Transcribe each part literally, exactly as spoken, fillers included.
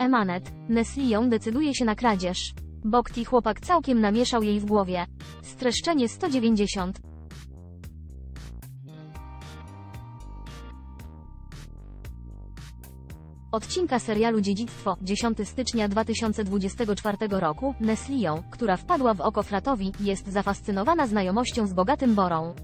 Emanet, Neslią decyduje się na kradzież. Bokti chłopak całkiem namieszał jej w głowie. Streszczenie sto dziewięćdziesiąt. Odcinka serialu Dziedzictwo, dziesiątego stycznia dwa tysiące dwudziestego czwartego roku, Neslią, która wpadła w oko Fratowi, jest zafascynowana znajomością z bogatym Borą.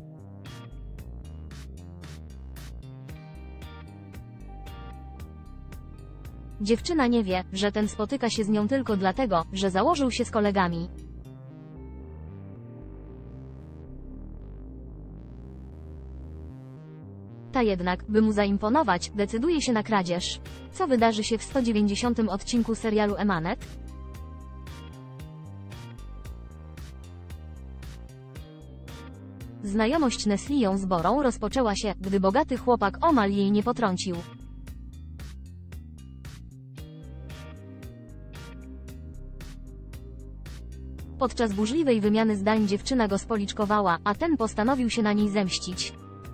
Dziewczyna nie wie, że ten spotyka się z nią tylko dlatego, że założył się z kolegami. Ta jednak, by mu zaimponować, decyduje się na kradzież. Co wydarzy się w sto dziewięćdziesiątym odcinku serialu Emanet? Znajomość Neslią z Borą rozpoczęła się, gdy bogaty chłopak omal jej nie potrącił. Podczas burzliwej wymiany zdań dziewczyna go spoliczkowała, a ten postanowił się na niej zemścić.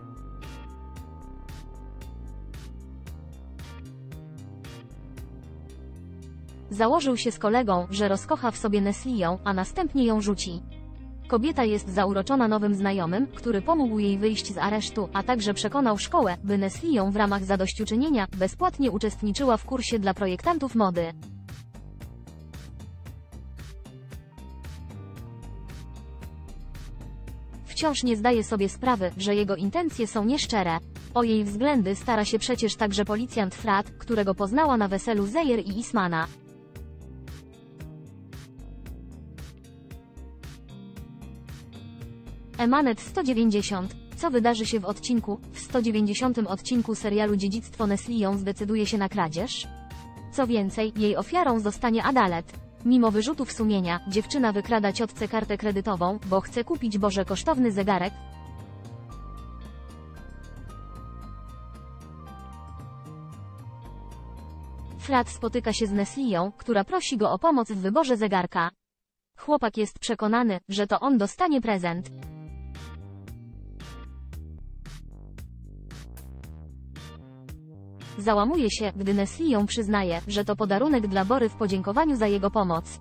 Założył się z kolegą, że rozkocha w sobie Neslią, a następnie ją rzuci. Kobieta jest zauroczona nowym znajomym, który pomógł jej wyjść z aresztu, a także przekonał szkołę, by Neslią w ramach zadośćuczynienia bezpłatnie uczestniczyła w kursie dla projektantów mody. Wciąż nie zdaje sobie sprawy, że jego intencje są nieszczere. O jej względy stara się przecież także policjant Frat, którego poznała na weselu Zeyer i Ismana. Emanet sto dziewięćdziesiąt. Co wydarzy się w odcinku? W sto dziewięćdziesiątym odcinku serialu Dziedzictwo Neslią zdecyduje się na kradzież. Co więcej, jej ofiarą zostanie Adalet. Mimo wyrzutów sumienia, dziewczyna wykrada ciotce kartę kredytową, bo chce kupić Boże kosztowny zegarek. Frat spotyka się z Neslią, która prosi go o pomoc w wyborze zegarka. Chłopak jest przekonany, że to on dostanie prezent. Załamuje się, gdy Neslią przyznaje, że to podarunek dla Bory w podziękowaniu za jego pomoc.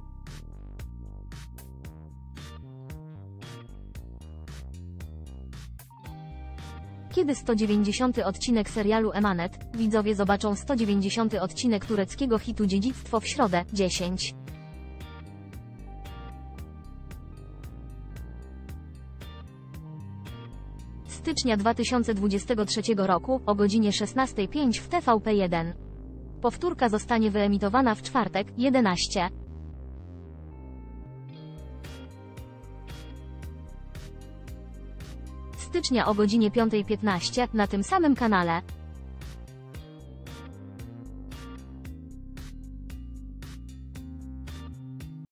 Kiedy sto dziewięćdziesiąty odcinek serialu Emanet, widzowie zobaczą sto dziewięćdziesiąty odcinek tureckiego hitu Dziedzictwo w środę, dziesiątego stycznia dwa tysiące dwudziestego trzeciego roku, o godzinie szesnastej pięć w T V P jeden. Powtórka zostanie wyemitowana w czwartek, jedenastego stycznia o godzinie piątej piętnaście, na tym samym kanale.